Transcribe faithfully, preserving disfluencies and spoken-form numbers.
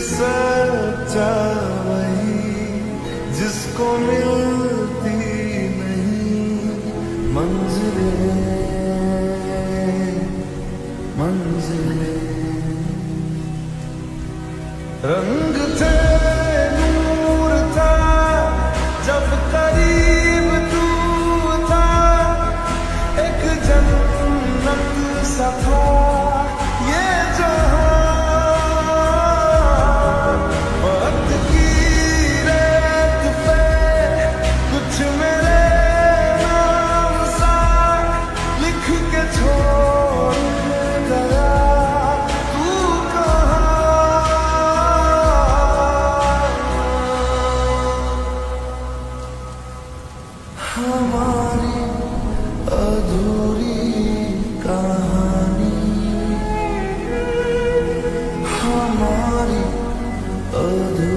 सच्चा वही जिसको मिलती नहीं मंजिलें मंजिलें। रंग थे नूर था जब करीब तू था, एक जन्नत सा था ये जहां। वक्त की रेत पे कुछ मेरे नाम सा लिख के छोड़ गया तू कहाँ। हमारी अधूरी कहानी, हमारी अधूरी